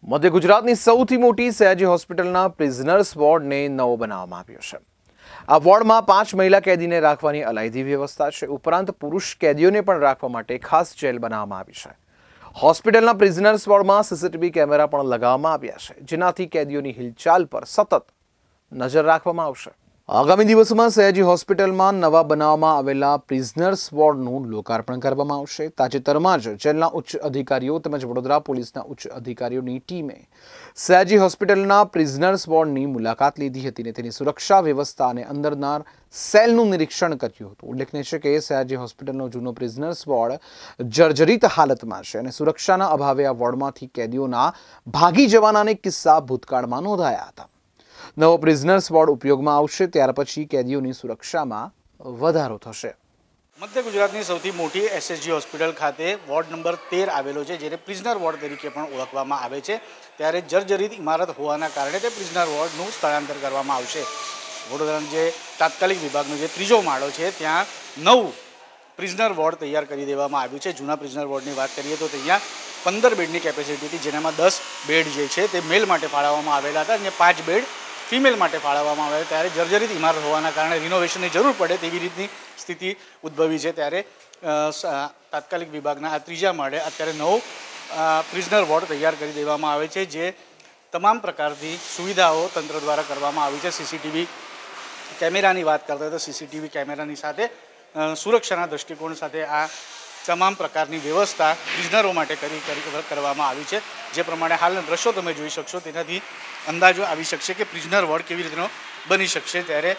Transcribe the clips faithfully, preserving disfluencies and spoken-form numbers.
મધ્ય ગુજરાતની સૌથી મોટી સયાજી હોસ્પિટલના પ્રિઝનર્સ વોર્ડને નવો બનાવવામાં આવ્યો છે। આ વોર્ડમાં પાંચ મહિલા કેદીને રાખવાની અલાયદી વ્યવસ્થા છે। ઉપરાંત પુરુષ કેદીઓને પણ રાખવા માટે ખાસ જેલ બનાવવામાં આવી છે। હોસ્પિટલના પ્રિઝનર્સ વોર્ડમાં સીસીટીવી કેમેરા પણ લગાવવામાં આવ્યા છે, જેનાથી કેદીઓની હિલચાલ પર સતત નજર રાખવામાં આવશે। આગામી દિવસોમાં સયાજી હોસ્પિટલમાં નવા બનાવવામાં આવેલા પ્રિઝનર્સ વોર્ડનું લોકાર્પણ કરવામાં આવશે। તાજેતરમાં જ જેલના ઉચ્ચ અધિકારીઓ તેમજ વડોદરા પોલીસના ઉચ્ચ અધિકારીઓની ટીમે સયાજી હોસ્પિટલના પ્રિઝનર્સ વોર્ડની મુલાકાત લીધી હતી અને તેની સુરક્ષા વ્યવસ્થા અને અંદરના સેલનું નિરીક્ષણ કર્યું હતું। ઉલ્લેખનીય છે કે સયાજી હોસ્પિટલનો જૂનો પ્રિઝનર્સ વોર્ડ જર્જરિત હાલતમાં છે અને સુરક્ષાના અભાવે આ વોર્ડમાંથી કેદીઓના ભાગી જવાના અનેક કિસ્સા ભૂતકાળમાં નોંધાયા હતા। નવો પ્રિઝનર્સ વોર્ડ ઉપયોગમાં આવશે ત્યાર પછી કેદીઓની સુરક્ષામાં વધારો થશે। મધ્ય ગુજરાતની સૌથી મોટી એસએસજી હોસ્પિટલ ખાતે વોર્ડ નંબર તેર આવેલો છે, જેને પ્રિઝનર વોર્ડ તરીકે પણ ઓળખવામાં આવે છે। ત્યારે જર્જરિત ઇમારત હોવાના કારણે તે પ્રિઝનર વોર્ડનું સ્થળાંતર કરવામાં આવશે। વડોદરાના જે તાત્કાલિક વિભાગનો જે ત્રીજો માળો છે, ત્યાં નવ પ્રિઝનર વોર્ડ તૈયાર કરી દેવામાં આવ્યું છે। જૂના પ્રિઝનર વોર્ડની વાત કરીએ તો ત્યાં પંદર બેડની કેપેસિટી હતી, જેનામાં દસ બેડ જે છે તે મેલ માટે ફાળવવામાં આવેલા હતા અને પાંચ બેડ ફિમેલ માટે ફાળવવામાં આવે। ત્યારે જર્જરિત ઇમારત હોવાના કારણે રિનોવેશનની જરૂર પડે તેવી રીતની સ્થિતિ ઉદ્ભવી છે। ત્યારે તાત્કાલિક વિભાગના આ ત્રીજા માળે અત્યારે નવો પ્રિઝનર વોર્ડ તૈયાર કરી દેવામાં આવે છે, જે તમામ પ્રકારની સુવિધાઓ તંત્ર દ્વારા કરવામાં આવી છે। સીસીટીવી કેમેરાની વાત કરતા હોય તો સીસીટીવી કેમેરાની સાથે સુરક્ષાના દૃષ્ટિકોણ સાથે આ તમામ પ્રકારની વ્યવસ્થા પ્રિઝનરો માટે કરી કરવામાં આવી છે। જે પ્રમાણે હાલના દ્રશ્યો તમે જોઈ શકશો, તેનાથી અંદાજો આવી શકશે કે પ્રિઝનર વોર્ડ કેવી રીતનો બની શકશે। ત્યારે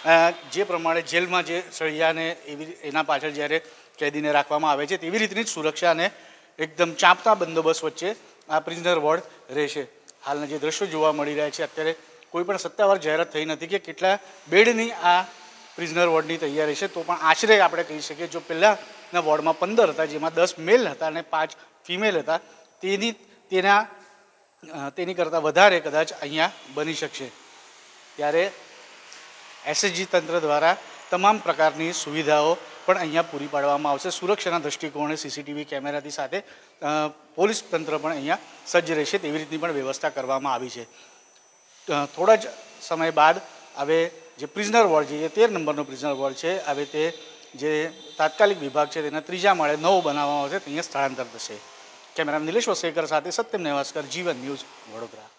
જે પ્રમાણે જેલમાં જે સળિયાને એવી એના પાછળ જ્યારે કેદીને રાખવામાં આવે છે, તેવી રીતની જ સુરક્ષા અને એકદમ ચાંપતા બંદોબસ્ત વચ્ચે આ પ્રિઝનર વોર્ડ રહેશે। હાલના જે દ્રશ્યો જોવા મળી રહ્યા છે, અત્યારે કોઈ પણ સત્તાવાર જાહેરાત થઈ નથી કે કેટલા બેડની આ પ્રિઝનર વોર્ડની તૈયારી છે, તો પણ આશરે આપણે કહી શકીએ જો પહેલાંના વોર્ડમાં પંદર હતા, જેમાં દસ મેલ હતા અને પાંચ ફિમેલ હતા, તેની તેના તેની કરતાં વધારે કદાચ અહીંયા બની શકશે। ત્યારે એસએસજી તંત્ર દ્વારા તમામ પ્રકારની સુવિધાઓ પણ અહીંયા પૂરી પાડવામાં આવશે। સુરક્ષાના દૃષ્ટિકોણે સીસીટીવી કેમેરાની સાથે પોલીસ તંત્ર પણ અહીંયા સજ્જ રહેશે તેવી રીતની પણ વ્યવસ્થા કરવામાં આવી છે। થોડા જ સમય બાદ હવે જે પ્રિઝનર વોર્ડ છે, જે તેર નંબરનો પ્રિઝનર વોર્ડ છે, હવે તે જે તાત્કાલિક વિભાગ છે તેના ત્રીજા માળે નવો બનાવવામાં આવશે, ત્યાં સ્થળાંતર થશે। કેમેરામેન નિલેશ વસેકર સાથે સત્યમ નેવાસકર, જીવન ન્યૂઝ, વડોદરા।